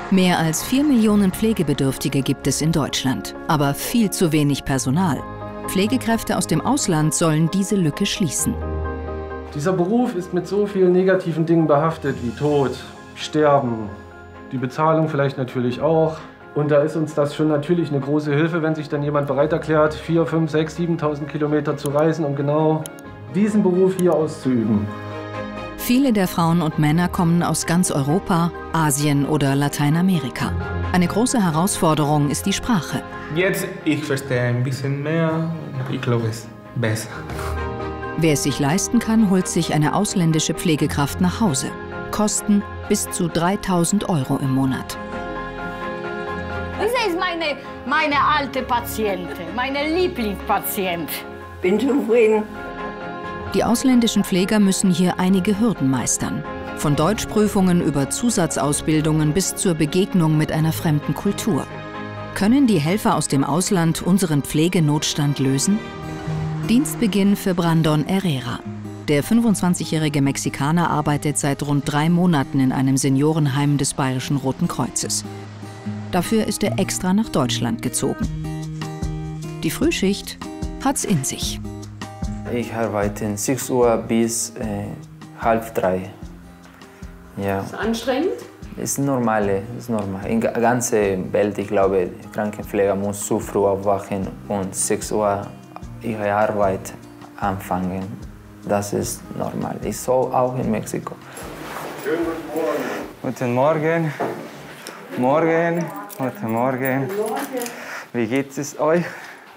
Mehr als 4 Millionen Pflegebedürftige gibt es in Deutschland, aber viel zu wenig Personal. Pflegekräfte aus dem Ausland sollen diese Lücke schließen. Dieser Beruf ist mit so vielen negativen Dingen behaftet wie Tod, Sterben, die Bezahlung vielleicht natürlich auch. Und da ist uns das schon natürlich eine große Hilfe, wenn sich dann jemand bereit erklärt, 4.000, 5.000, 6.000, 7.000 Kilometer zu reisen, um genau diesen Beruf hier auszuüben. Viele der Frauen und Männer kommen aus ganz Europa, Asien oder Lateinamerika. Eine große Herausforderung ist die Sprache. Jetzt ich verstehe ein bisschen mehr, ich glaube es besser. Wer es sich leisten kann, holt sich eine ausländische Pflegekraft nach Hause. Kosten bis zu 3.000 € im Monat. Diese ist meine alte Patientin, meine Lieblingspatient. Bin zufrieden. Die ausländischen Pfleger müssen hier einige Hürden meistern. Von Deutschprüfungen über Zusatzausbildungen bis zur Begegnung mit einer fremden Kultur. Können die Helfer aus dem Ausland unseren Pflegenotstand lösen? Dienstbeginn für Brandon Herrera. Der 25-jährige Mexikaner arbeitet seit rund 3 Monaten in einem Seniorenheim des Bayerischen Roten Kreuzes. Dafür ist er extra nach Deutschland gezogen. Die Frühschicht hat's in sich. Ich arbeite von 6 Uhr bis 2:30. Ja. Ist anstrengend? Ist normal. In der ganzen Welt, ich glaube, Krankenpfleger muss zu früh aufwachen und 6 Uhr ihre Arbeit anfangen. Das ist normal. Ist so auch in Mexiko. Schönen guten Morgen. Guten Morgen. Guten Morgen. Wie geht es euch?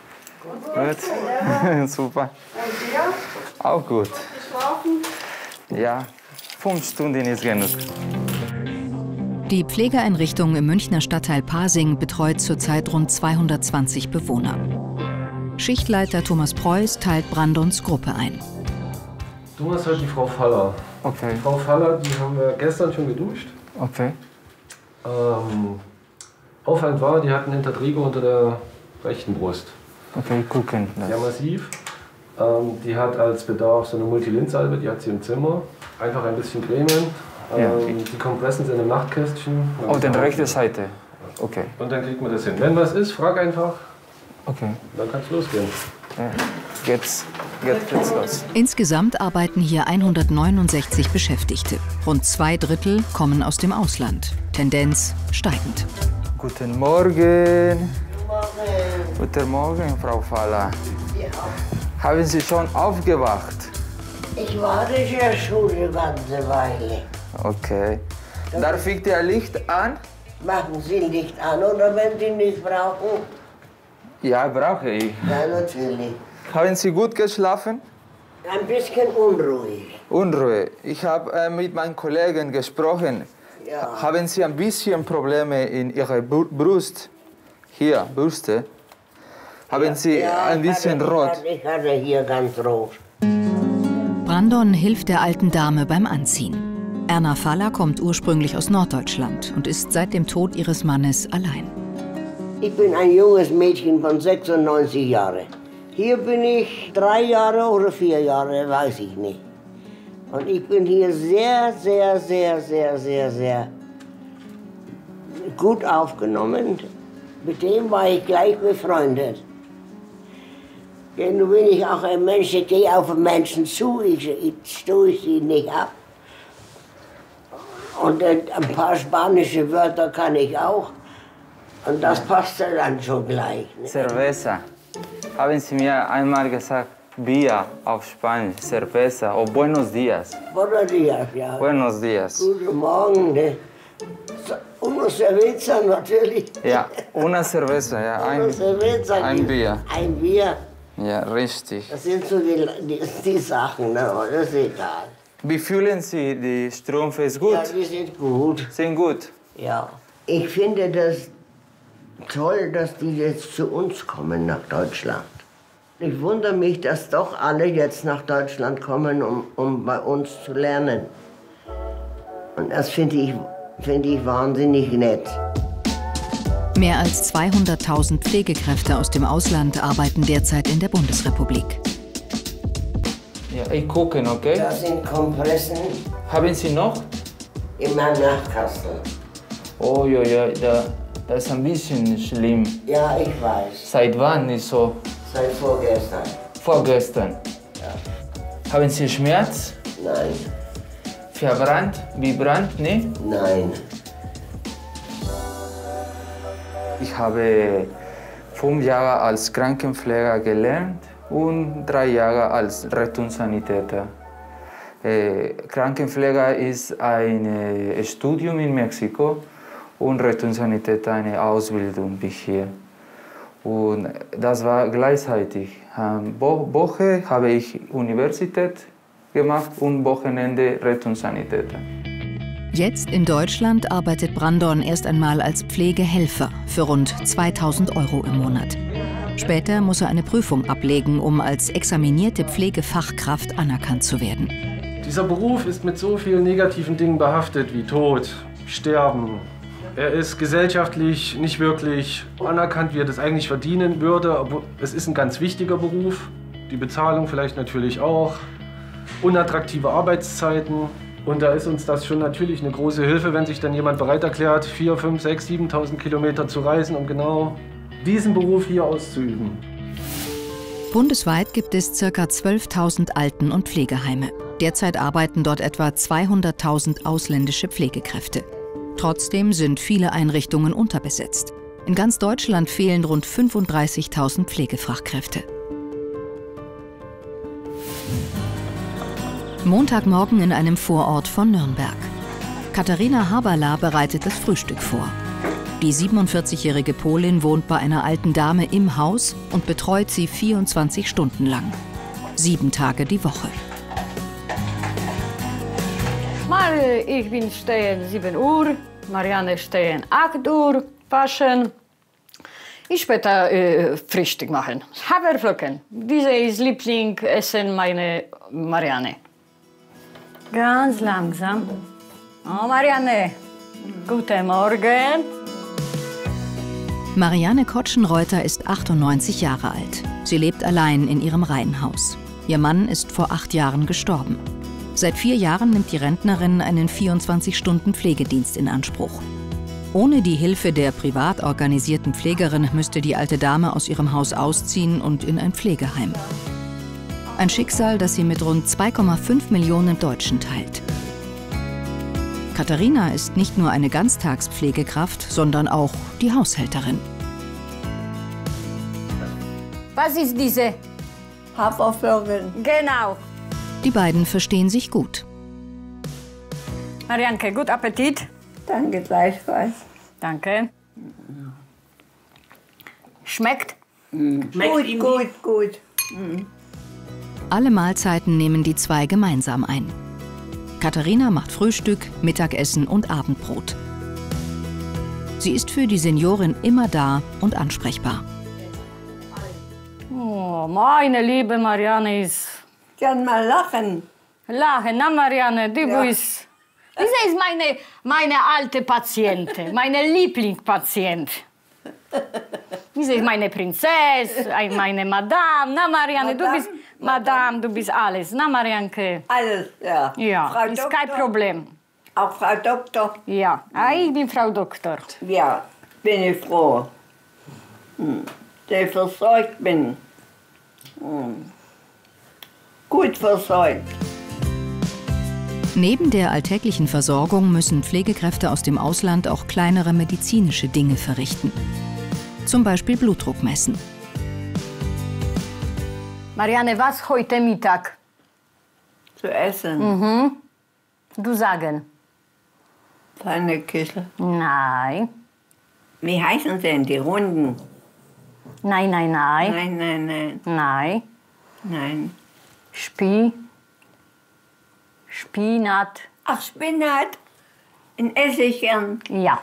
Gut. Super. Auch gut. Ja, 5 Stunden ist genug. Die Pflegeeinrichtung im Münchner Stadtteil Pasing betreut zurzeit rund 220 Bewohner. Schichtleiter Thomas Preuß teilt Brandons Gruppe ein. Du hast halt die Frau Faller. Okay. Die Frau Faller, die haben wir gestern schon geduscht. Okay. Auffallend war, die hatten Intertrigo unter der rechten Brust. Okay, gucken. Sehr massiv. Die hat als Bedarf so eine Multilinsalbe, die hat sie im Zimmer. Einfach ein bisschen cremen. Ja. Die Kompressen sind im Nachtkästchen. Auf der rechten Seite. Okay. Und dann kriegt man das hin. Wenn was ist, frag einfach. Okay. Dann kann es losgehen. Ja. Geht's los. Insgesamt arbeiten hier 169 Beschäftigte. Rund 2/3 kommen aus dem Ausland. Tendenz steigend. Guten Morgen. Guten Morgen, Frau Faller. Ja. Haben Sie schon aufgewacht? Ich warte schon eine ganze Weile. Okay. Darf ich das Licht an? Machen Sie Licht an, oder wenn Sie nicht brauchen? Ja, brauche ich. Ja, natürlich. Haben Sie gut geschlafen? Ein bisschen unruhig. Unruhe. Ich habe mit meinen Kollegen gesprochen. Ja. Haben Sie ein bisschen Probleme in Ihrer Brust? Hier, Brüste. Haben Sie ein bisschen rot? Ich hatte hier ganz rot. Brandon hilft der alten Dame beim Anziehen. Erna Faller kommt ursprünglich aus Norddeutschland und ist seit dem Tod ihres Mannes allein. Ich bin ein junges Mädchen von 96 Jahren. Hier bin ich 3 Jahre oder 4 Jahre, weiß ich nicht. Und ich bin hier sehr, sehr, sehr, sehr, sehr, sehr gut aufgenommen. Mit dem war ich gleich befreundet. Ja, nun bin ich auch ein Mensch, ich gehe auf Menschen zu, ich stoße sie nicht ab. Und ein paar spanische Wörter kann ich auch. Und das passt dann schon gleich. Ne? Cerveza. Haben Sie mir einmal gesagt, Bier auf Spanisch, Cerveza, o Buenos Dias. Buenos Dias, ja. Buenos Dias. Guten Morgen. Ne? Una cerveza natürlich. Ja, una cerveza, ja. Ein Bier. Ein Bier. Ja, richtig. Das sind so die Sachen, ne? Das ist egal. Wie fühlen Sie die Strümpfe? Ist gut? Ja, die sind gut. Sind gut? Ja. Ich finde das toll, dass die jetzt zu uns kommen, nach Deutschland. Ich wundere mich, dass doch alle jetzt nach Deutschland kommen, um bei uns zu lernen. Und das finde ich wahnsinnig nett. Mehr als 200.000 Pflegekräfte aus dem Ausland arbeiten derzeit in der Bundesrepublik. Ja, ich gucke, okay? Das sind Kompressen. Haben Sie noch? In meinem Nachtkasten. Oh ja, ja, das ist ein bisschen schlimm. Ja, ich weiß. Seit wann ist so? Seit vorgestern. Vorgestern. Ja. Haben Sie Schmerz? Nein. Verbrannt? Wie Brand? Ne? Nein. Ich habe 5 Jahre als Krankenpfleger gelernt und 3 Jahre als Rettungssanitäter. Krankenpfleger ist ein Studium in Mexiko und Rettungssanitäter eine Ausbildung bis hier. Und das war gleichzeitig. Woche habe ich Universität gemacht und Wochenende Rettungssanitäter. Jetzt in Deutschland arbeitet Brandon erst einmal als Pflegehelfer für rund 2.000 € im Monat. Später muss er eine Prüfung ablegen, um als examinierte Pflegefachkraft anerkannt zu werden. Dieser Beruf ist mit so vielen negativen Dingen behaftet wie Tod, Sterben. Er ist gesellschaftlich nicht wirklich anerkannt, wie er das eigentlich verdienen würde. Aber es ist ein ganz wichtiger Beruf. Die Bezahlung vielleicht natürlich auch. Unattraktive Arbeitszeiten. Und da ist uns das schon natürlich eine große Hilfe, wenn sich dann jemand bereit erklärt, 4.000, 5.000, 6.000, 7.000 Kilometer zu reisen, um genau diesen Beruf hier auszuüben. Bundesweit gibt es ca. 12.000 Alten- und Pflegeheime. Derzeit arbeiten dort etwa 200.000 ausländische Pflegekräfte. Trotzdem sind viele Einrichtungen unterbesetzt. In ganz Deutschland fehlen rund 35.000 Pflegefachkräfte. Montagmorgen in einem Vorort von Nürnberg. Katharina Haberla bereitet das Frühstück vor. Die 47-jährige Polin wohnt bei einer alten Dame im Haus und betreut sie 24 Stunden lang. 7 Tage die Woche. Mal, ich bin stehen 7 Uhr, Marianne stehen 8 Uhr, waschen. Ich später Frühstück machen. Haferflocken. Diese ist Lieblingsessen meine Marianne. Ganz langsam. Oh, Marianne, guten Morgen. Marianne Kotschenreuter ist 98 Jahre alt. Sie lebt allein in ihrem Reihenhaus. Ihr Mann ist vor 8 Jahren gestorben. Seit 4 Jahren nimmt die Rentnerin einen 24-Stunden-Pflegedienst in Anspruch. Ohne die Hilfe der privat organisierten Pflegerin müsste die alte Dame aus ihrem Haus ausziehen und in ein Pflegeheim. Ein Schicksal, das sie mit rund 2,5 Millionen Deutschen teilt. Katharina ist nicht nur eine Ganztagspflegekraft, sondern auch die Haushälterin. Was ist diese? Haferflocken. Genau. Die beiden verstehen sich gut. Marianke, gut Appetit. Danke gleichfalls. Danke. Schmeckt? Gut. Alle Mahlzeiten nehmen die 2 gemeinsam ein. Katharina macht Frühstück, Mittagessen und Abendbrot. Sie ist für die Seniorin immer da und ansprechbar. Oh, meine liebe Marianne ist... Kann mal lachen. Lachen, na Marianne, du Ja. bist... Diese ist meine alte Patientin, meine Lieblingspatient. Diese ist meine Prinzessin, meine Madame. Na Marianne, du bist... Madame, du bist alles. Na Marianke. Alles, ja. Ja, Frau ist Doktor. kein Problem. Auch Frau Doktor. Ja, ich bin Frau Doktor. Ja, bin ich froh. Dass ich versorgt bin. Gut versorgt. Neben der alltäglichen Versorgung müssen Pflegekräfte aus dem Ausland auch kleinere medizinische Dinge verrichten. Zum Beispiel Blutdruck messen. Marianne, was heute Mittag? Zu essen. Du sagen. Pfannekuchen. Nein. Wie heißen sie denn, die Runden? Nein. Nein. Nein. Spinat. Ach, Spinat. In Essigchen. Ja.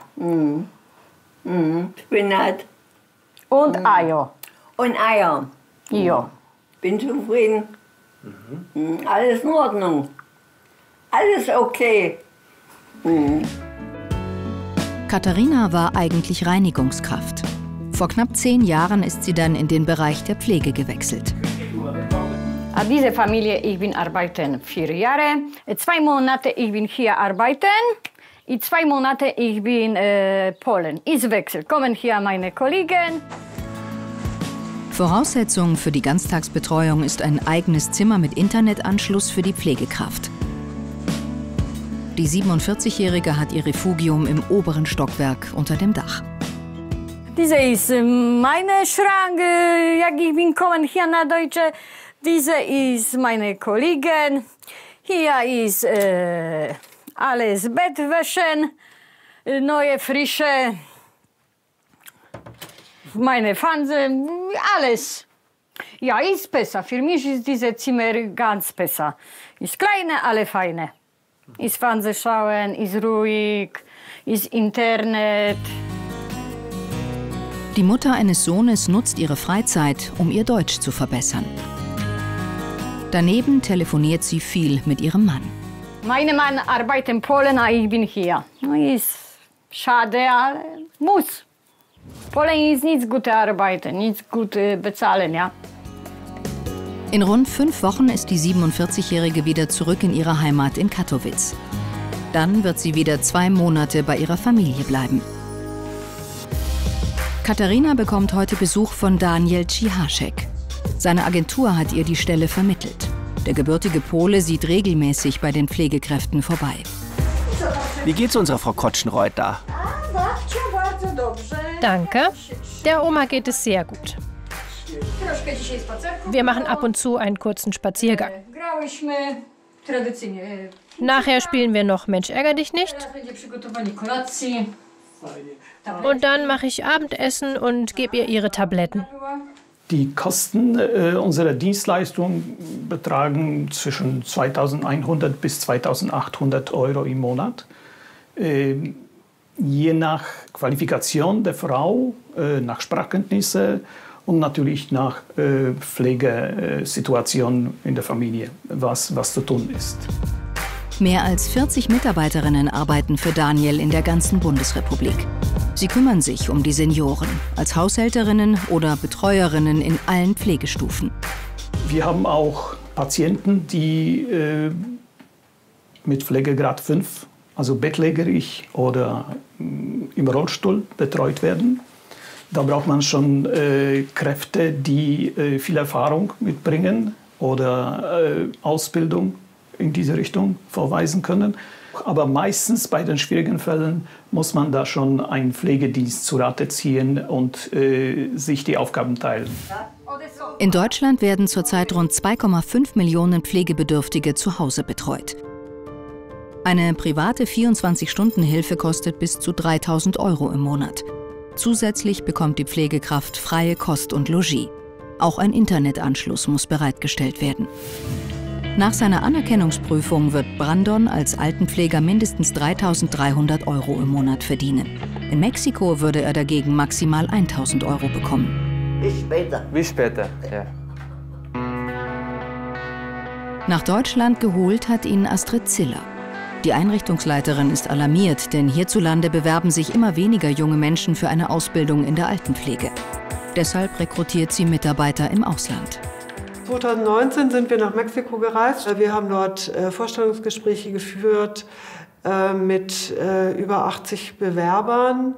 Spinat. Und Eier. Und Eier. Ja. Bin zufrieden. Alles in Ordnung. Alles okay. Katharina war eigentlich Reinigungskraft. Vor knapp 10 Jahren ist sie dann in den Bereich der Pflege gewechselt. Diese Familie, ich bin arbeiten 4 Jahre. 2 Monate ich bin hier arbeiten. In 2 Monaten ich bin Polen. Ich wechsle. Kommen hier meine Kollegen. Voraussetzung für die Ganztagsbetreuung ist ein eigenes Zimmer mit Internetanschluss für die Pflegekraft. Die 47-Jährige hat ihr Refugium im oberen Stockwerk unter dem Dach. Diese ist meine Schrank, jak ich bin kommen hier nach Deutsche. Diese ist meine Kollegin. Hier ist alles Bettwäsche, neue, frische. Meine Fernsehen, alles. Ja, ist besser. Für mich ist dieses Zimmer ganz besser. Ist kleine, alle feine. Ist Fernsehen schauen, ist ruhig, ist Internet. Die Mutter eines Sohnes nutzt ihre Freizeit, um ihr Deutsch zu verbessern. Daneben telefoniert sie viel mit ihrem Mann. Mein Mann arbeitet in Polen, aber ich bin hier. Ist schade, aber muss. Polen ist nicht gute Arbeit, nicht gut bezahlen, ja. In rund 5 Wochen ist die 47-Jährige wieder zurück in ihre Heimat in Katowice. Dann wird sie wieder 2 Monate bei ihrer Familie bleiben. Katharina bekommt heute Besuch von Daniel Cichaszek. Seine Agentur hat ihr die Stelle vermittelt. Der gebürtige Pole sieht regelmäßig bei den Pflegekräften vorbei. Wie geht's unserer Frau Kotschenreuth da? Danke. Der Oma geht es sehr gut. Wir machen ab und zu einen kurzen Spaziergang. Nachher spielen wir noch Mensch, ärger dich nicht. Und dann mache ich Abendessen und gebe ihr ihre Tabletten. Die Kosten unserer Dienstleistung betragen zwischen 2.100 bis 2.800 Euro im Monat. Je nach Qualifikation der Frau, nach Sprachkenntnisse und natürlich nach Pflegesituation in der Familie, was zu tun ist. Mehr als 40 Mitarbeiterinnen arbeiten für Daniel in der ganzen Bundesrepublik. Sie kümmern sich um die Senioren, als Haushälterinnen oder Betreuerinnen in allen Pflegestufen. Wir haben auch Patienten, die mit Pflegegrad 5, also bettlägerig oder im Rollstuhl betreut werden. Da braucht man schon Kräfte, die viel Erfahrung mitbringen oder Ausbildung in diese Richtung vorweisen können. Aber meistens bei den schwierigen Fällen muss man da schon einen Pflegedienst zu Rate ziehen und sich die Aufgaben teilen. In Deutschland werden zurzeit rund 2,5 Millionen Pflegebedürftige zu Hause betreut. Eine private 24-Stunden-Hilfe kostet bis zu 3.000 Euro im Monat. Zusätzlich bekommt die Pflegekraft freie Kost und Logis. Auch ein Internetanschluss muss bereitgestellt werden. Nach seiner Anerkennungsprüfung wird Brandon als Altenpfleger mindestens 3.300 Euro im Monat verdienen. In Mexiko würde er dagegen maximal 1.000 Euro bekommen. Bis später. Bis später, ja. Nach Deutschland geholt hat ihn Astrid Ziller. Die Einrichtungsleiterin ist alarmiert, denn hierzulande bewerben sich immer weniger junge Menschen für eine Ausbildung in der Altenpflege. Deshalb rekrutiert sie Mitarbeiter im Ausland. 2019 sind wir nach Mexiko gereist. Wir haben dort Vorstellungsgespräche geführt mit über 80 Bewerbern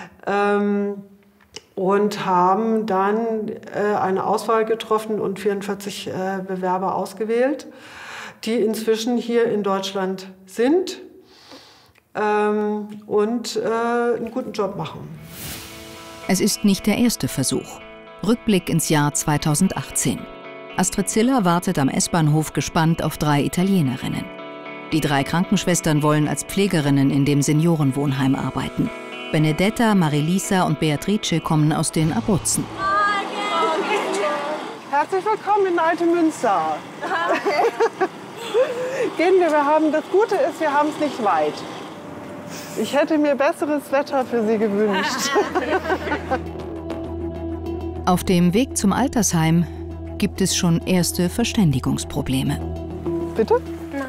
und haben dann eine Auswahl getroffen und 44 Bewerber ausgewählt, die inzwischen hier in Deutschland sind und einen guten Job machen. Es ist nicht der erste Versuch. Rückblick ins Jahr 2018. Astrid Ziller wartet am S-Bahnhof gespannt auf 3 Italienerinnen. Die 3 Krankenschwestern wollen als Pflegerinnen in dem Seniorenwohnheim arbeiten. Benedetta, Marilisa und Beatrice kommen aus den Abruzzen. Herzlich willkommen in Alte Münster. Gehen wir haben, das Gute ist, wir haben es nicht weit. Ich hätte mir besseres Wetter für Sie gewünscht. Auf dem Weg zum Altersheim gibt es schon erste Verständigungsprobleme. Bitte? Nein.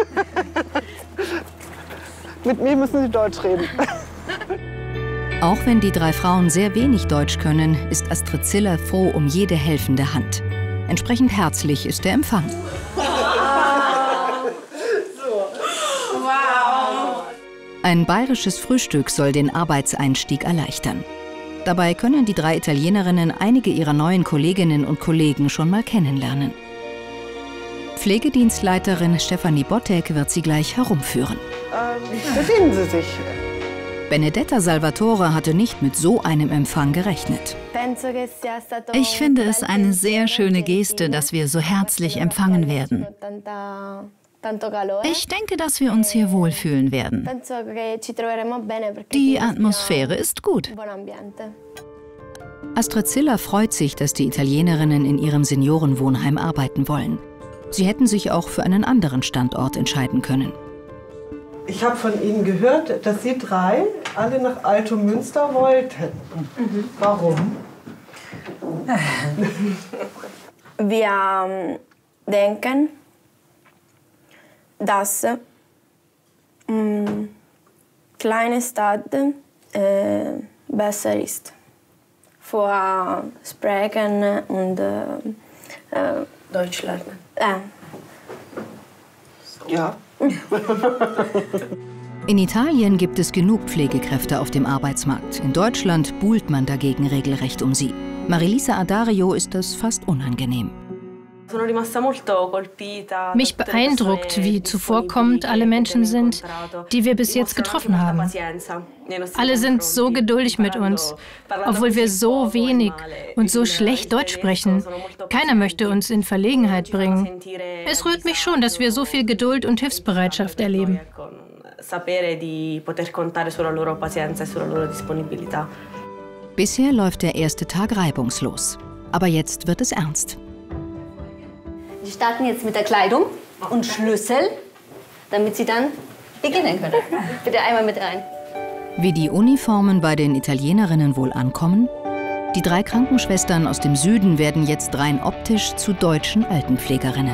Mit mir müssen Sie Deutsch reden. Auch wenn die 3 Frauen sehr wenig Deutsch können, ist Astrid Ziller froh um jede helfende Hand. Entsprechend herzlich ist der Empfang. Ein bayerisches Frühstück soll den Arbeitseinstieg erleichtern. Dabei können die 3 Italienerinnen einige ihrer neuen Kolleginnen und Kollegen schon mal kennenlernen. Pflegedienstleiterin Stefanie Bottek wird sie gleich herumführen. Bedienen Sie sich. Benedetta Salvatore hatte nicht mit so einem Empfang gerechnet. Ich finde es eine sehr schöne Geste, dass wir so herzlich empfangen werden. Ich denke, dass wir uns hier wohlfühlen werden. Die Atmosphäre ist gut. Astrid Ziller freut sich, dass die Italienerinnen in ihrem Seniorenwohnheim arbeiten wollen. Sie hätten sich auch für einen anderen Standort entscheiden können. Ich habe von Ihnen gehört, dass Sie 3 alle nach Altomünster wollten. Warum? Wir denken, dass kleine Stadt besser ist. Für Sprechen und Deutsch lernen. Ja. In Italien gibt es genug Pflegekräfte auf dem Arbeitsmarkt. In Deutschland buhlt man dagegen regelrecht um sie. Marilisa Adario ist das fast unangenehm. Mich beeindruckt, wie zuvorkommend alle Menschen sind, die wir bis jetzt getroffen haben. Alle sind so geduldig mit uns, obwohl wir so wenig und so schlecht Deutsch sprechen. Keiner möchte uns in Verlegenheit bringen. Es rührt mich schon, dass wir so viel Geduld und Hilfsbereitschaft erleben. Bisher läuft der erste Tag reibungslos. Aber jetzt wird es ernst. Wir starten jetzt mit der Kleidung und Schlüssel, damit Sie dann beginnen können. Bitte einmal mit rein. Wie die Uniformen bei den Italienerinnen wohl ankommen? Die 3 Krankenschwestern aus dem Süden werden jetzt rein optisch zu deutschen Altenpflegerinnen.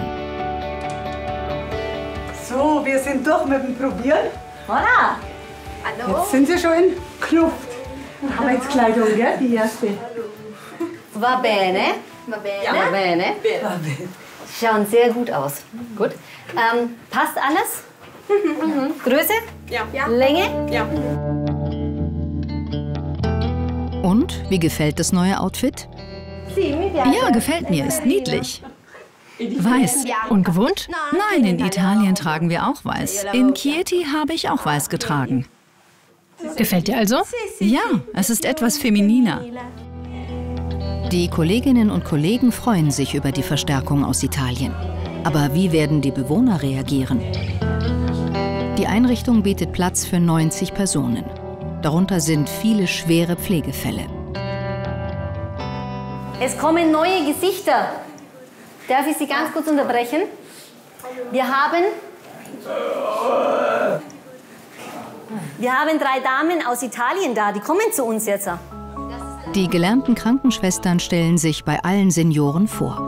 So, wir sind durch mit dem Probieren. Voilà. Hallo. Jetzt sind Sie schon in Kluft. Arbeitskleidung, gell? Die erste. Va bene. Va bene. Va bene. Va bene. Schauen sehr gut aus. Gut. Passt alles? Größe? Ja. Länge? Ja. Und, wie gefällt das neue Outfit? Ja, gefällt mir, ist niedlich. Weiß. Ungewohnt? Nein, in Italien tragen wir auch weiß. In Chieti habe ich auch weiß getragen. Gefällt dir also? Ja, es ist etwas femininer. Die Kolleginnen und Kollegen freuen sich über die Verstärkung aus Italien. Aber wie werden die Bewohner reagieren? Die Einrichtung bietet Platz für 90 Personen. Darunter sind viele schwere Pflegefälle. Es kommen neue Gesichter. Darf ich Sie ganz kurz unterbrechen? Wir haben 3 Damen aus Italien da. Die kommen zu uns jetzt. Die gelernten Krankenschwestern stellen sich bei allen Senioren vor.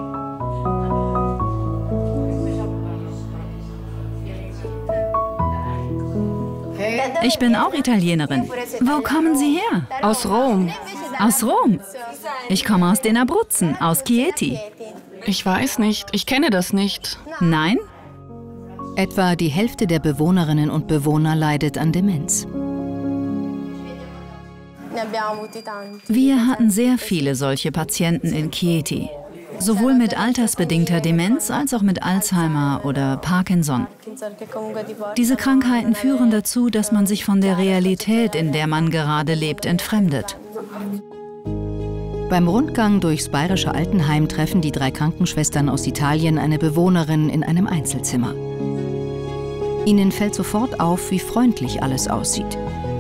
Ich bin auch Italienerin. Wo kommen Sie her? Aus Rom. Aus Rom? Ich komme aus den Abruzzen, aus Chieti. Ich weiß nicht, ich kenne das nicht. Nein? Etwa die Hälfte der Bewohnerinnen und Bewohner leidet an Demenz. Wir hatten sehr viele solche Patienten in Chieti. Sowohl mit altersbedingter Demenz als auch mit Alzheimer oder Parkinson. Diese Krankheiten führen dazu, dass man sich von der Realität, in der man gerade lebt, entfremdet. Beim Rundgang durchs bayerische Altenheim treffen die 3 Krankenschwestern aus Italien eine Bewohnerin in einem Einzelzimmer. Ihnen fällt sofort auf, wie freundlich alles aussieht.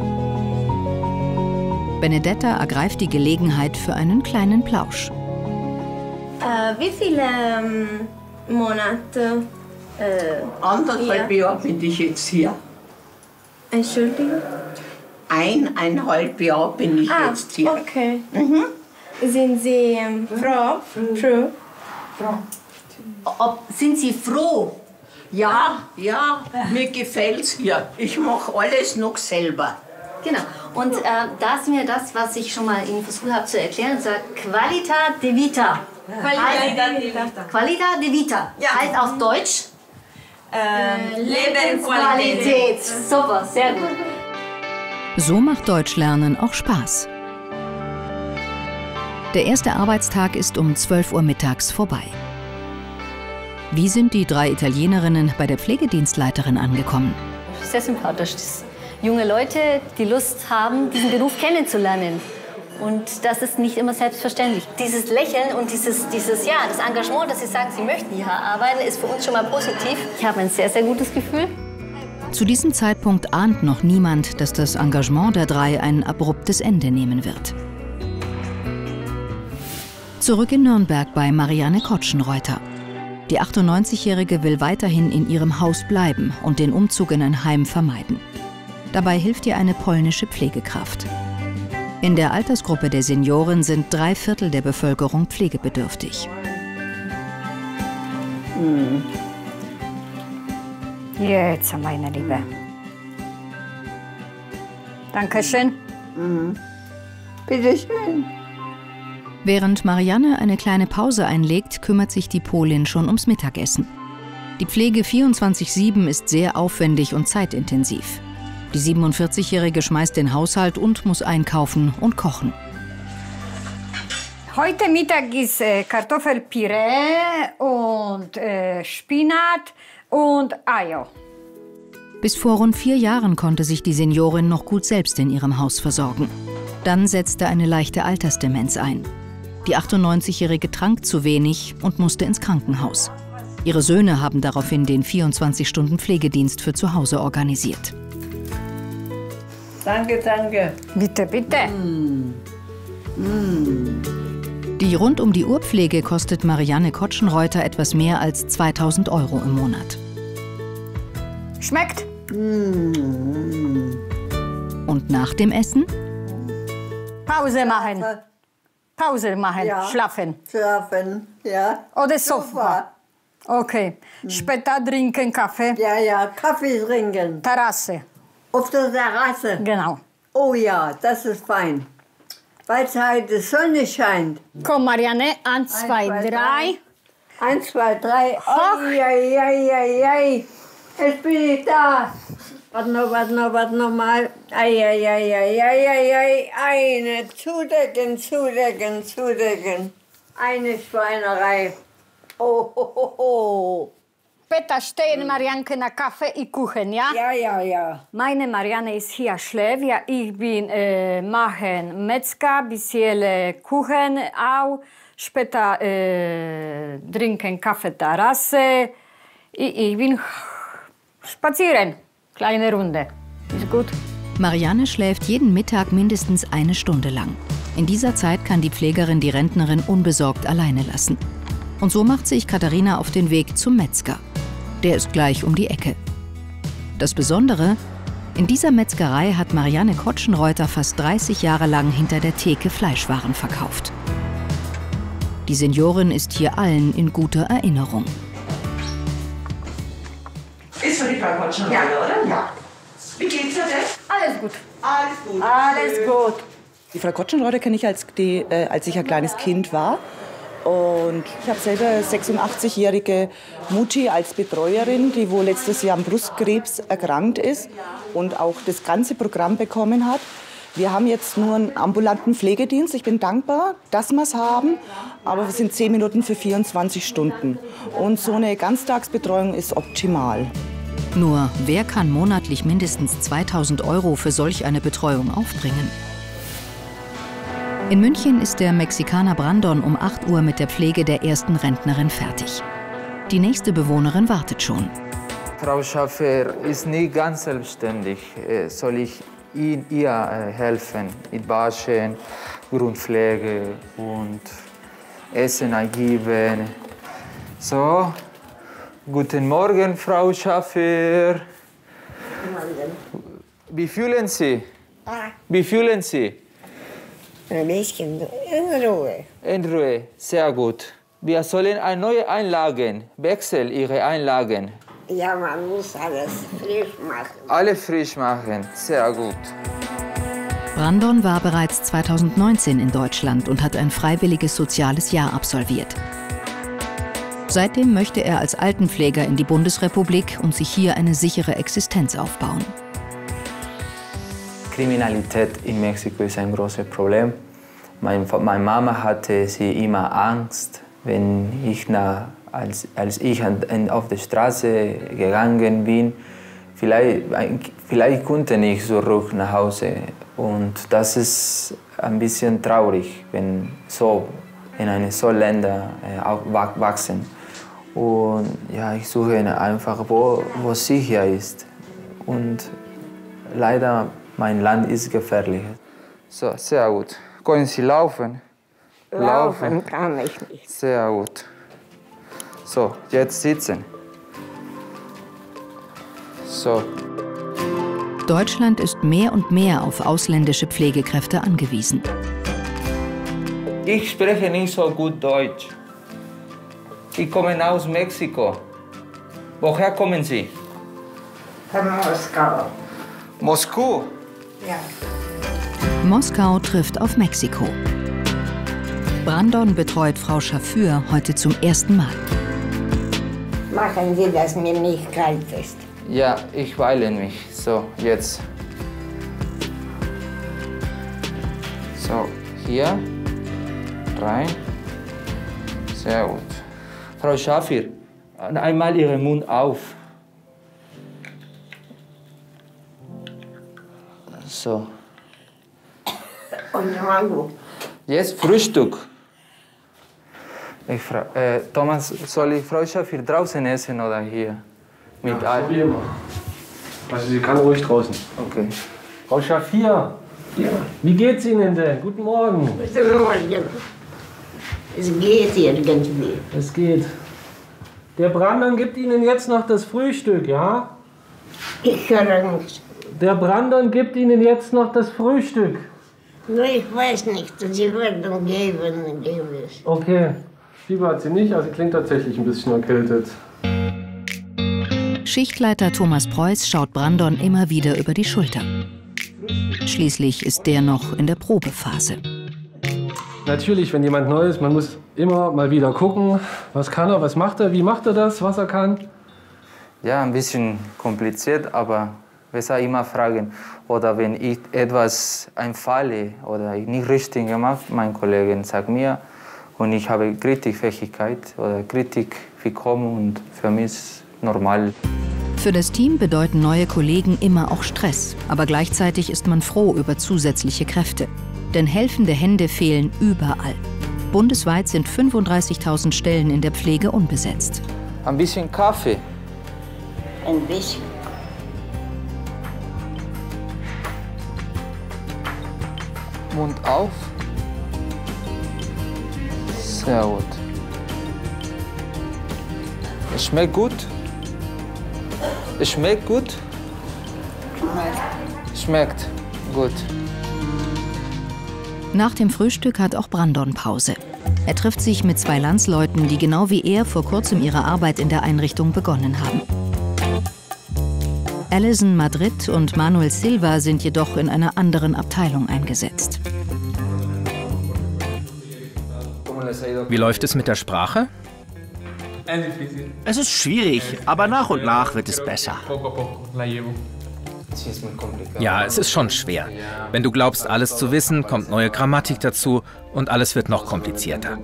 Benedetta ergreift die Gelegenheit für einen kleinen Plausch. Wie viele Monate? 1,5 Jahre bin ich jetzt hier. Entschuldigung? 1,5 Jahre bin ich jetzt hier. Okay. Sind Sie froh? Sind Sie froh? Ja, mir gefällt's hier. Ich mache alles noch selber. Genau. Und das ist mir das, was ich schon mal Ihnen versucht habe zu erklären. Das heißt Qualità de Vita. Qualità de Vita. Ja. Heißt auf Deutsch? Lebensqualität. Super, sehr gut. So macht Deutschlernen auch Spaß. Der erste Arbeitstag ist um 12 Uhr mittags vorbei. Wie sind die 3 Italienerinnen bei der Pflegedienstleiterin angekommen? Sehr sympathisch. Junge Leute, die Lust haben, diesen Beruf kennenzulernen. Und das ist nicht immer selbstverständlich. Dieses Lächeln und das Engagement, dass sie sagen, sie möchten hier arbeiten, ist für uns schon mal positiv. Ich habe ein sehr, sehr gutes Gefühl. Zu diesem Zeitpunkt ahnt noch niemand, dass das Engagement der 3 ein abruptes Ende nehmen wird. Zurück in Nürnberg bei Marianne Kotschenreuter. Die 98-Jährige will weiterhin in ihrem Haus bleiben und den Umzug in ein Heim vermeiden. Dabei hilft ihr eine polnische Pflegekraft. In der Altersgruppe der Senioren sind 3/4 der Bevölkerung pflegebedürftig. Jetzt, meine Liebe. Dankeschön. Bitte schön. Während Marianne eine kleine Pause einlegt, kümmert sich die Polin schon ums Mittagessen. Die Pflege 24/7 ist sehr aufwendig und zeitintensiv. Die 47-Jährige schmeißt den Haushalt und muss einkaufen und kochen. Heute Mittag ist Kartoffelpüree und Spinat und Eier. Bis vor rund 4 Jahren konnte sich die Seniorin noch gut selbst in ihrem Haus versorgen. Dann setzte eine leichte Altersdemenz ein. Die 98-Jährige trank zu wenig und musste ins Krankenhaus. Ihre Söhne haben daraufhin den 24-Stunden-Pflegedienst für zu Hause organisiert. Danke, danke. Bitte, bitte. Die Rund-um-die-Uhr-Pflege kostet Marianne Kotschenreuter etwas mehr als 2.000 € im Monat. Schmeckt? Und nach dem Essen? Pause machen. Pause machen, Ja. Schlafen. Schlafen, ja. Oder Sofa. Okay. Später trinken Kaffee. Ja, ja, Kaffee trinken. Terrasse. Auf der Terrasse? Genau. Oh ja, das ist fein. Weil es heute Sonne scheint. Komm, Marianne, 1, 2, 3. 1, 2, 3. Ei. Jetzt bin ich da. Warte noch mal. Ei. Eine zudecken. Eine Schweinerei. Oh. Später stehen Marianke nach Kaffee und Kuchen, ja? Ja. Meine Marianne ist hier schläft. Ja, ich bin machen Metzger, bisschen Kuchen auch. Später trinken Kaffee Terrasse. Ich bin spazieren. Kleine Runde. Ist gut. Marianne schläft jeden Mittag mindestens 1 Stunde lang. In dieser Zeit kann die Pflegerin die Rentnerin unbesorgt alleine lassen. Und so macht sich Katharina auf den Weg zum Metzger. Der ist gleich um die Ecke. Das Besondere: In dieser Metzgerei hat Marianne Kotschenreuter fast 30 Jahre lang hinter der Theke Fleischwaren verkauft. Die Seniorin ist hier allen in guter Erinnerung. Ist für die Frau Kotschenreuter, oder? Ja. Wie geht's dir denn? Alles gut. Alles gut. Die Frau Kotschenreuter kenne ich, als ich ein kleines Kind war. Und ich habe selber eine 86-jährige Mutti als Betreuerin, die wohl letztes Jahr an Brustkrebs erkrankt ist und auch das ganze Programm bekommen hat. Wir haben jetzt nur einen ambulanten Pflegedienst. Ich bin dankbar, dass wir es haben, aber wir sind 10 Minuten für 24 Stunden. Und so eine Ganztagsbetreuung ist optimal. Nur, wer kann monatlich mindestens 2.000 € für solch eine Betreuung aufbringen? In München ist der Mexikaner Brandon um 8 Uhr mit der Pflege der ersten Rentnerin fertig. Die nächste Bewohnerin wartet schon. Frau Schaffer ist nicht ganz selbstständig. Soll ich ihr helfen mit Waschen, Grundpflege und Essen geben? So, guten Morgen, Frau Schaffer. Wie fühlen Sie? Wie fühlen Sie? Ein bisschen in Ruhe. In Ruhe, sehr gut. Wir sollen eine neue Einlagen, wechseln Ihre Einlagen. Ja, man muss alles frisch machen. Alle frisch machen, sehr gut. Brandon war bereits 2019 in Deutschland und hat ein freiwilliges soziales Jahr absolviert. Seitdem möchte er als Altenpfleger in die Bundesrepublik und sich hier eine sichere Existenz aufbauen. Kriminalität in Mexiko ist ein großes Problem. Meine Mama hatte sie immer Angst, wenn ich als ich auf die Straße gegangen bin. Vielleicht konnte ich zurück nach Hause. Und das ist ein bisschen traurig, wenn so in einem solchen Länder wachsen. Und ja, ich suche einfach, wo sicher ist. Und leider, mein Land ist gefährlich. So, sehr gut. Können Sie laufen? Laufen kann ich nicht. Sehr gut. So, jetzt sitzen. So. Deutschland ist mehr und mehr auf ausländische Pflegekräfte angewiesen. Ich spreche nicht so gut Deutsch. Ich komme aus Mexiko. Woher kommen Sie? Von Moskau. Moskau? Ja. Moskau trifft auf Mexiko. Brandon betreut Frau Schafür heute zum ersten Mal. Machen Sie, dass mir nicht kalt ist. Ja, ich weile mich. So, jetzt. So, hier. Rein. Sehr gut. Frau Schafir, einmal Ihren Mund auf. So. Und Mango. Jetzt Frühstück. Thomas, soll ich Frau Schafir draußen essen oder hier? Mit ja, wie immer. Also sie kann ruhig draußen. Okay. Frau Schafir, ja. Wie geht's Ihnen denn? Guten Morgen. Guten Morgen. Es geht irgendwie. Es geht. Der Brandon gibt Ihnen jetzt noch das Frühstück, ja? Ich höre nichts. Der Brandon gibt Ihnen jetzt noch das Frühstück. Ich weiß nicht, Sie werden geben. Okay. Fieber hat sie nicht, also sie klingt tatsächlich ein bisschen erkältet. Schichtleiter Thomas Preuß schaut Brandon immer wieder über die Schulter. Schließlich ist der noch in der Probephase. Natürlich, wenn jemand neu ist, man muss immer mal wieder gucken, was kann er, was macht er, wie macht er das, was er kann. Ja, ein bisschen kompliziert, aber besser immer fragen. Oder wenn ich etwas einfalle oder ich nicht richtig gemacht, mein Kollege sagt mir und ich habe Kritikfähigkeit oder Kritik bekommen und für mich ist normal. Für das Team bedeuten neue Kollegen immer auch Stress, aber gleichzeitig ist man froh über zusätzliche Kräfte. Denn helfende Hände fehlen überall. Bundesweit sind 35.000 Stellen in der Pflege unbesetzt. Ein bisschen Kaffee. Ein bisschen. Mund auf. Sehr gut. Es schmeckt gut. Es schmeckt gut. Schmeckt gut. Nach dem Frühstück hat auch Brandon Pause. Er trifft sich mit 2 Landsleuten, die genau wie er vor kurzem ihre Arbeit in der Einrichtung begonnen haben. Alison Madrid und Manuel Silva sind jedoch in einer anderen Abteilung eingesetzt. Wie läuft es mit der Sprache? Es ist schwierig, aber nach und nach wird es besser. Ja, es ist schon schwer. Wenn du glaubst, alles zu wissen, kommt neue Grammatik dazu und alles wird noch komplizierter.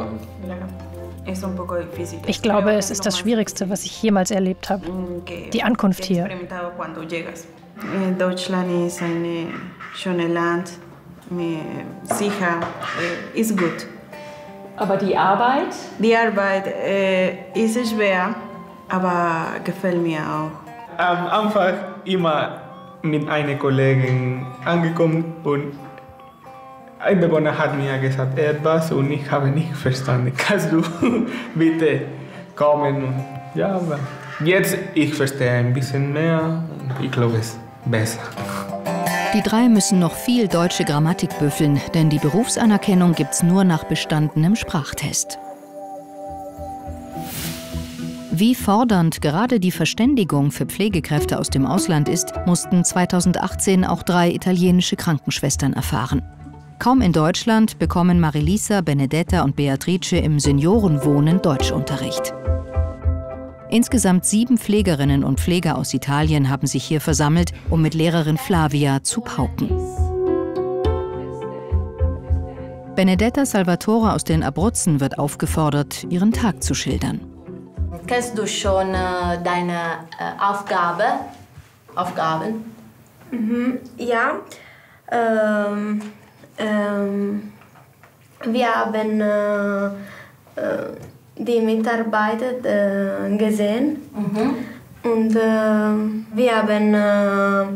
Ich glaube, es ist das Schwierigste, was ich jemals erlebt habe. Die Ankunft hier. Deutschland ist ein schönes Land, sicher, ist gut. Aber die Arbeit? Die Arbeit ist schwer, aber gefällt mir auch. Am Anfang immer mit einer Kollegin angekommen und ein Bewohner hat mir gesagt etwas und ich habe nicht verstanden. Kannst du bitte kommen? Und ja, aber jetzt ich verstehe ein bisschen mehr und ich glaube es ist besser. Die 3 müssen noch viel deutsche Grammatik büffeln, denn die Berufsanerkennung gibt's nur nach bestandenem Sprachtest. Wie fordernd gerade die Verständigung für Pflegekräfte aus dem Ausland ist, mussten 2018 auch 3 italienische Krankenschwestern erfahren. Kaum in Deutschland bekommen Marilisa, Benedetta und Beatrice im Seniorenwohnen Deutschunterricht. Insgesamt 7 Pflegerinnen und Pfleger aus Italien haben sich hier versammelt, um mit Lehrerin Flavia zu pauken. Benedetta Salvatore aus den Abruzzen wird aufgefordert, ihren Tag zu schildern. Kennst du schon deine Aufgaben? Ja. Wir haben die Mitarbeiter gesehen und wir haben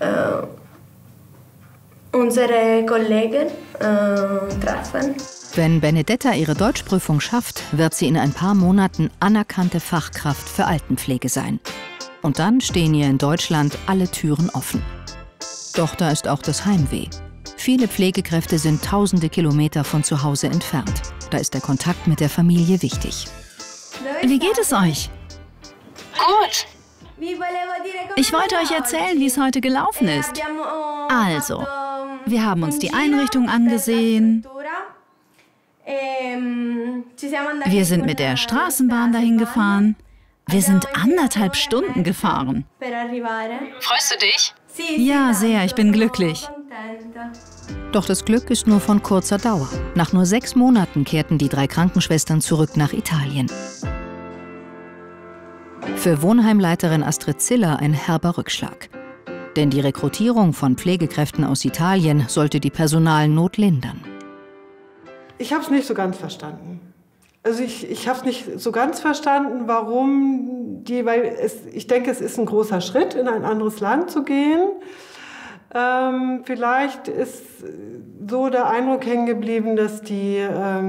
unsere Kollegen treffen. Wenn Benedetta ihre Deutschprüfung schafft, wird sie in ein paar Monaten anerkannte Fachkraft für Altenpflege sein. Und dann stehen ihr in Deutschland alle Türen offen. Doch da ist auch das Heimweh. Viele Pflegekräfte sind tausende Kilometer von zu Hause entfernt. Da ist der Kontakt mit der Familie wichtig. Wie geht es euch? Gut. Ich wollte euch erzählen, wie es heute gelaufen ist. Also, wir haben uns die Einrichtung angesehen. Wir sind mit der Straßenbahn dahin gefahren. Wir sind 1,5 Stunden gefahren. Freust du dich? Ja, sehr. Ich bin glücklich. Doch das Glück ist nur von kurzer Dauer. Nach nur 6 Monaten kehrten die 3 Krankenschwestern zurück nach Italien. Für Wohnheimleiterin Astrid Ziller ein herber Rückschlag. Denn die Rekrutierung von Pflegekräften aus Italien sollte die Personalnot lindern. Ich habe es nicht so ganz verstanden. Also ich habe es nicht so ganz verstanden, warum weil ich denke, es ist ein großer Schritt, in ein anderes Land zu gehen. Vielleicht ist so der Eindruck hängen geblieben, dass die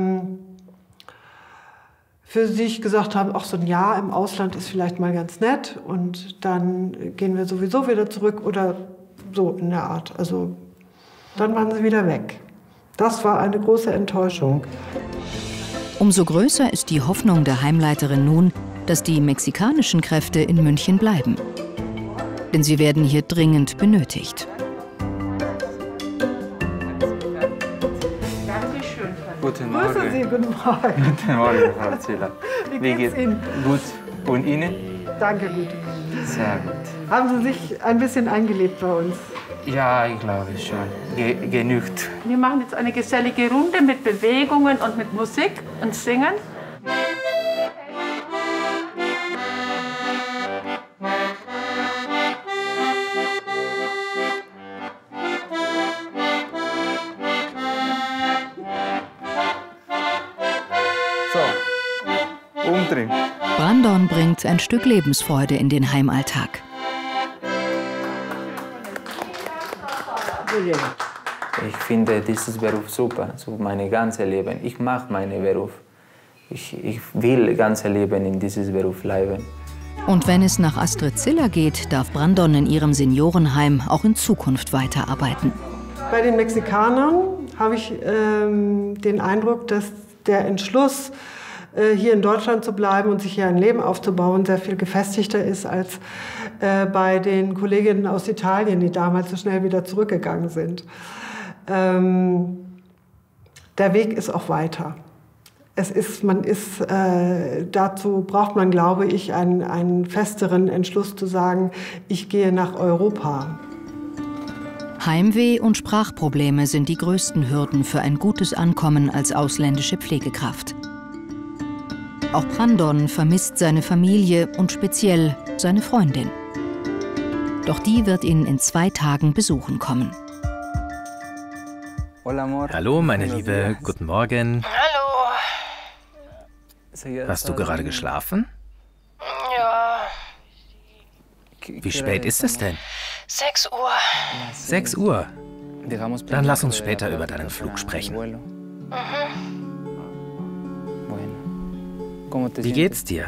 für sich gesagt haben, ach, so ein Jahr im Ausland ist vielleicht mal ganz nett und dann gehen wir sowieso wieder zurück oder so in der Art. Also dann waren sie wieder weg. Das war eine große Enttäuschung. Umso größer ist die Hoffnung der Heimleiterin nun, dass die mexikanischen Kräfte in München bleiben. Denn sie werden hier dringend benötigt. Guten Morgen. Grüße Sie, guten Morgen. Guten Morgen, Frau Ziller. Wie geht's Ihnen? Gut. Und Ihnen? Danke, gut. Sehr gut. Haben Sie sich ein bisschen eingelebt bei uns? Ja, ich glaube schon. Genügt. Wir machen jetzt eine gesellige Runde mit Bewegungen und mit Musik und Singen. So, umdrehen. Brandon bringt ein Stück Lebensfreude in den Heimalltag. Ich finde dieses Beruf super, so mein ganzes Leben. Ich mag meinen Beruf. Ich will ganze Leben in diesem Beruf bleiben. Und wenn es nach Astrid Ziller geht, darf Brandon in ihrem Seniorenheim auch in Zukunft weiterarbeiten. Bei den Mexikanern habe ich den Eindruck, dass der Entschluss, hier in Deutschland zu bleiben und sich hier ein Leben aufzubauen, sehr viel gefestigter ist als bei den Kolleginnen aus Italien, die damals so schnell wieder zurückgegangen sind. Der Weg ist auch weiter. Dazu braucht man, glaube ich, einen festeren Entschluss zu sagen, ich gehe nach Europa. Heimweh und Sprachprobleme sind die größten Hürden für ein gutes Ankommen als ausländische Pflegekraft. Auch Brandon vermisst seine Familie und speziell seine Freundin. Doch die wird ihn in 2 Tagen besuchen kommen. Hallo, meine Liebe. Guten Morgen. Hallo. Hast du gerade geschlafen? Ja. Wie spät ist es denn? 6 Uhr. 6 Uhr. Dann lass uns später über deinen Flug sprechen. Wie geht's dir?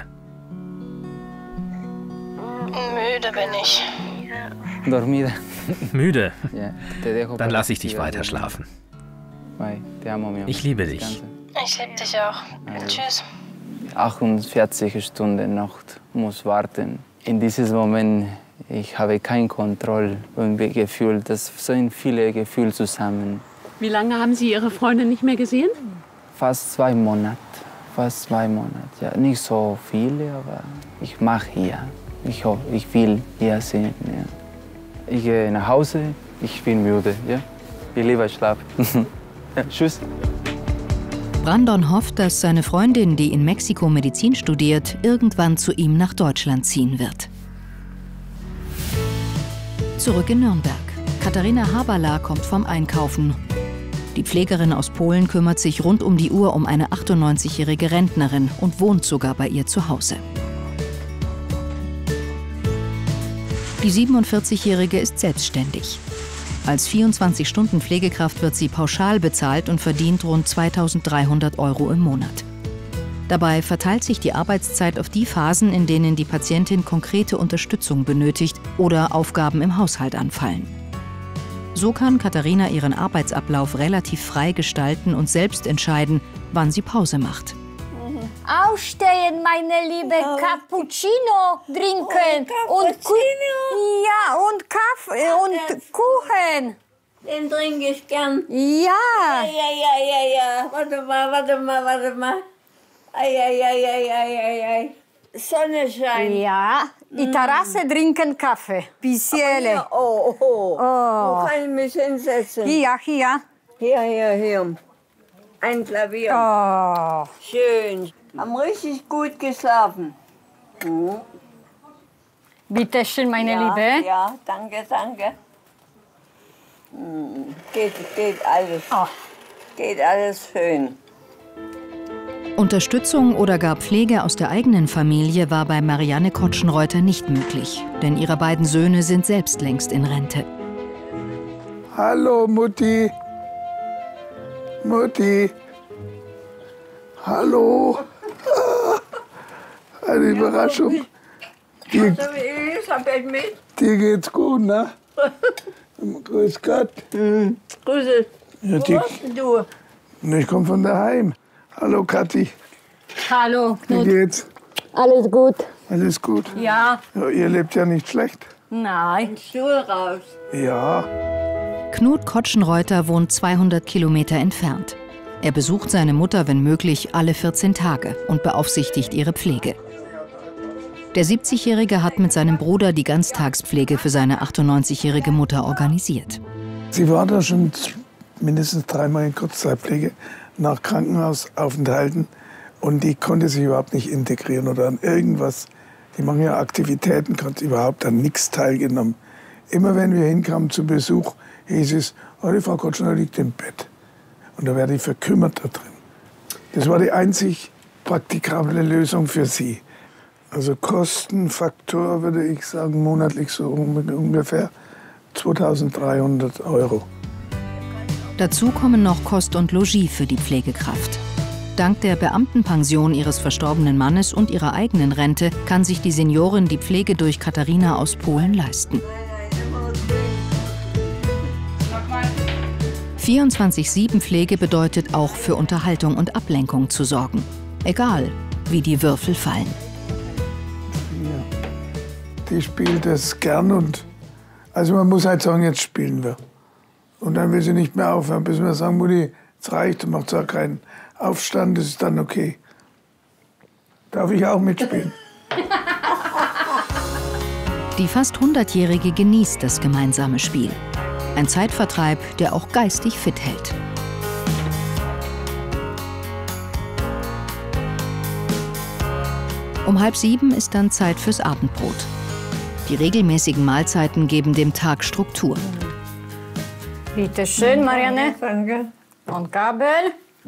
Müde bin ich. Dormida. Müde? Dann lass ich dich weiter schlafen. Ich liebe dich. Ich liebe dich auch. Tschüss. 48 Stunden Nacht muss warten. In diesem Moment, ich habe keine Kontrolle und Gefühl, das sind viele Gefühle zusammen. Wie lange haben Sie Ihre Freundin nicht mehr gesehen? Fast 2 Monate. fast 2 Monate. Ja, nicht so viele, aber ich mache hier. Ich will hier sein. Ja. Ich gehe nach Hause, ich bin müde. Ja. Ich liebe Schlaf. Ja, tschüss. Brandon hofft, dass seine Freundin, die in Mexiko Medizin studiert, irgendwann zu ihm nach Deutschland ziehen wird. Zurück in Nürnberg. Katharina Haberla kommt vom Einkaufen. Die Pflegerin aus Polen kümmert sich rund um die Uhr um eine 98-jährige Rentnerin und wohnt sogar bei ihr zu Hause. Die 47-jährige ist selbstständig. Als 24-Stunden-Pflegekraft wird sie pauschal bezahlt und verdient rund 2.300 € im Monat. Dabei verteilt sich die Arbeitszeit auf die Phasen, in denen die Patientin konkrete Unterstützung benötigt oder Aufgaben im Haushalt anfallen. So kann Katharina ihren Arbeitsablauf relativ frei gestalten und selbst entscheiden, wann sie Pause macht. Aufstehen, meine Liebe, Cappuccino trinken und Kaffee und Kuchen. Den trinke ich gern. Ja. Ja. Warte mal. Ei. Sonne scheint. Ja, die Terrasse trinken Kaffee. Bisschen. Oh. Wo kann ich mich hinsetzen? Hier. Hier. Ein Klavier. Oh. Schön. Haben richtig gut geschlafen. Bitte schön, meine Liebe. Ja, danke. Geht alles. Oh. Geht alles schön. Unterstützung oder gar Pflege aus der eigenen Familie war bei Marianne Kotschenreuter nicht möglich, denn ihre beiden Söhne sind selbst längst in Rente. Hallo Mutti. Hallo. Eine Überraschung. Elisabeth mit? Dir geht's gut, ne? Grüß Gott. Grüße. Ja, Wo warst du? Ich komme von daheim. Hallo Kathi. Hallo, Knut. Wie geht's? Alles gut. Alles gut? Ja. Ihr lebt ja nicht schlecht. Nein. Stuhl raus. Ja. Knut Kotschenreuter wohnt 200 Kilometer entfernt. Er besucht seine Mutter, wenn möglich, alle 14 Tage und beaufsichtigt ihre Pflege. Der 70-Jährige hat mit seinem Bruder die Ganztagspflege für seine 98-jährige Mutter organisiert. Sie war da schon mindestens 3-mal in Kurzzeitpflege nach Krankenhausaufenthalten und die konnte sich überhaupt nicht integrieren oder an irgendwas. Die machen ja Aktivitäten, konnte überhaupt an nichts teilgenommen. Immer wenn wir hinkamen zu Besuch, hieß es, oh, die Frau Kotschner liegt im Bett. Und da werde ich verkümmert da drin. Das war die einzig praktikable Lösung für sie. Also Kostenfaktor, würde ich sagen, monatlich so ungefähr 2.300 €. Dazu kommen noch Kost und Logis für die Pflegekraft. Dank der Beamtenpension ihres verstorbenen Mannes und ihrer eigenen Rente kann sich die Seniorin die Pflege durch Katharina aus Polen leisten. 24/7-Pflege bedeutet auch für Unterhaltung und Ablenkung zu sorgen. Egal, wie die Würfel fallen. Die spielt das gern und also man muss halt sagen, jetzt spielen wir. Und dann will sie nicht mehr aufhören, bis wir sagen, Mutti, es reicht, macht zwar keinen Aufstand, das ist dann okay. Darf ich auch mitspielen? Die fast 100-Jährige genießt das gemeinsame Spiel. Ein Zeitvertreib, der auch geistig fit hält. Um 6:30 ist dann Zeit fürs Abendbrot. Die regelmäßigen Mahlzeiten geben dem Tag Struktur. Bitte schön, Marianne. Danke. Und Gabel.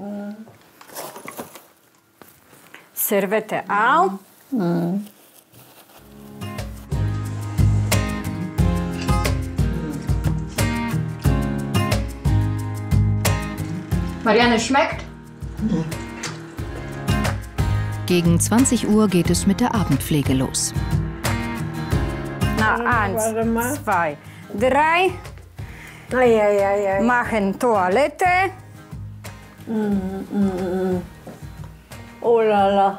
Servette auch. Marianne, schmeckt? Gegen 20 Uhr geht es mit der Abendpflege los. Na, 1, 2, 3. Machen Toilette. Oh la la.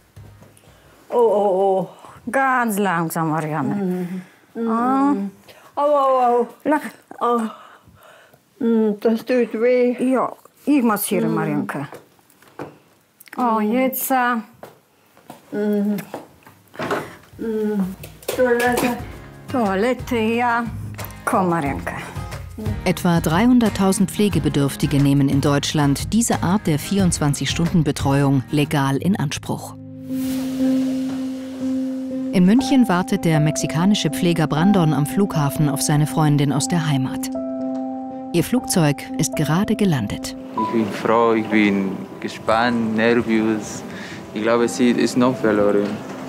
Oh. Ganz langsam, Marianne. Au. Das tut weh. Ja, ich massiere, Marianke. Oh, jetzt. Toilette, ja. Komm, Marianka. Etwa 300.000 Pflegebedürftige nehmen in Deutschland diese Art der 24-Stunden-Betreuung legal in Anspruch. In München wartet der mexikanische Pfleger Brandon am Flughafen auf seine Freundin aus der Heimat. Ihr Flugzeug ist gerade gelandet. Ich bin froh, ich bin gespannt, nervös. Ich glaube, sie ist noch verloren.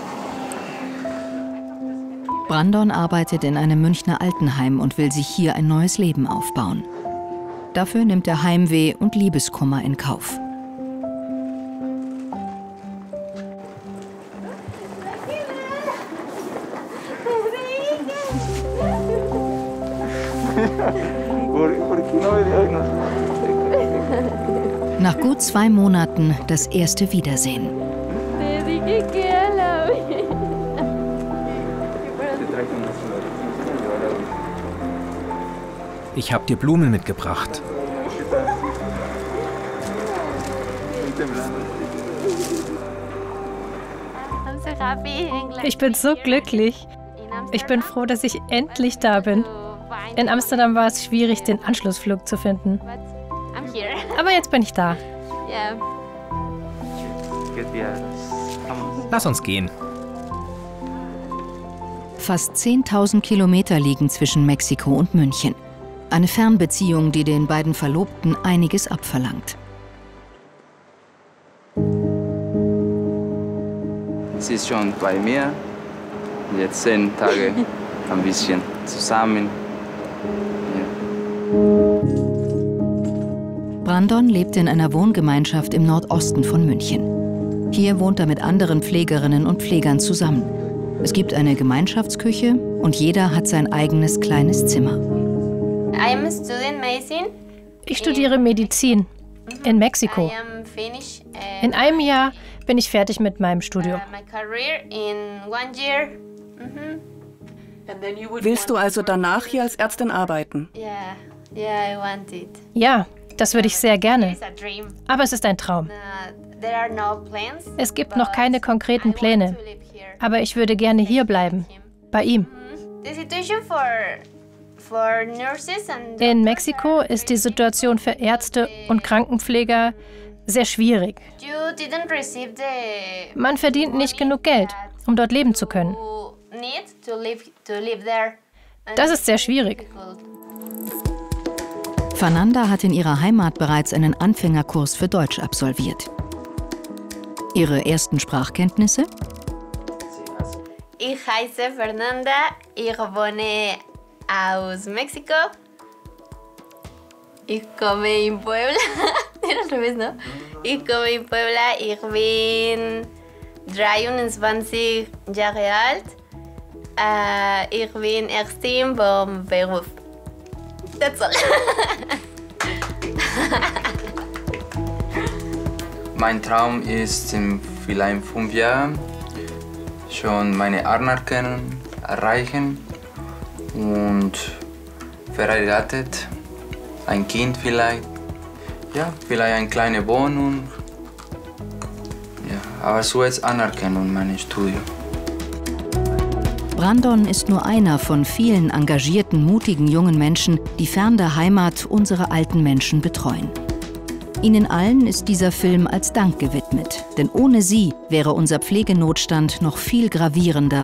Brandon arbeitet in einem Münchner Altenheim und will sich hier ein neues Leben aufbauen. Dafür nimmt er Heimweh und Liebeskummer in Kauf. Nach gut 2 Monaten das erste Wiedersehen. Ich habe dir Blumen mitgebracht. Ich bin so glücklich. Ich bin froh, dass ich endlich da bin. In Amsterdam war es schwierig, den Anschlussflug zu finden. Aber jetzt bin ich da. Lass uns gehen. Fast 10.000 Kilometer liegen zwischen Mexiko und München. Eine Fernbeziehung, die den beiden Verlobten einiges abverlangt. Sie ist schon bei mir. Jetzt 10 Tage ein bisschen zusammen. Brandon lebt in einer Wohngemeinschaft im Nordosten von München. Hier wohnt er mit anderen Pflegerinnen und Pflegern zusammen. Es gibt eine Gemeinschaftsküche und jeder hat sein eigenes kleines Zimmer. Ich studiere Medizin in Mexiko. In einem Jahr bin ich fertig mit meinem Studium. Willst du also danach hier als Ärztin arbeiten? Ja, das würde ich sehr gerne. Aber es ist ein Traum. Es gibt noch keine konkreten Pläne. Aber ich würde gerne hier bleiben, bei ihm. In Mexiko ist die Situation für Ärzte und Krankenpfleger sehr schwierig. Man verdient nicht genug Geld, um dort leben zu können. Das ist sehr schwierig. Fernanda hat in ihrer Heimat bereits einen Anfängerkurs für Deutsch absolviert. Ihre ersten Sprachkenntnisse? Ich heiße Fernanda, ich wohne aus Mexiko. Ich komme in Puebla. Ich komme in Puebla, ich bin 23 Jahre alt. Ich bin Ärztin vom Beruf. That's all. Mein Traum ist, vielleicht in 5 Jahren schon meine Anerkennung erreichen und verheiratet, ein Kind vielleicht, ja, vielleicht eine kleine Wohnung, ja, aber zuerst Anerkennung meines Studiums. Brandon ist nur einer von vielen engagierten, mutigen jungen Menschen, die fern der Heimat unsere alten Menschen betreuen. Ihnen allen ist dieser Film als Dank gewidmet, denn ohne sie wäre unser Pflegenotstand noch viel gravierender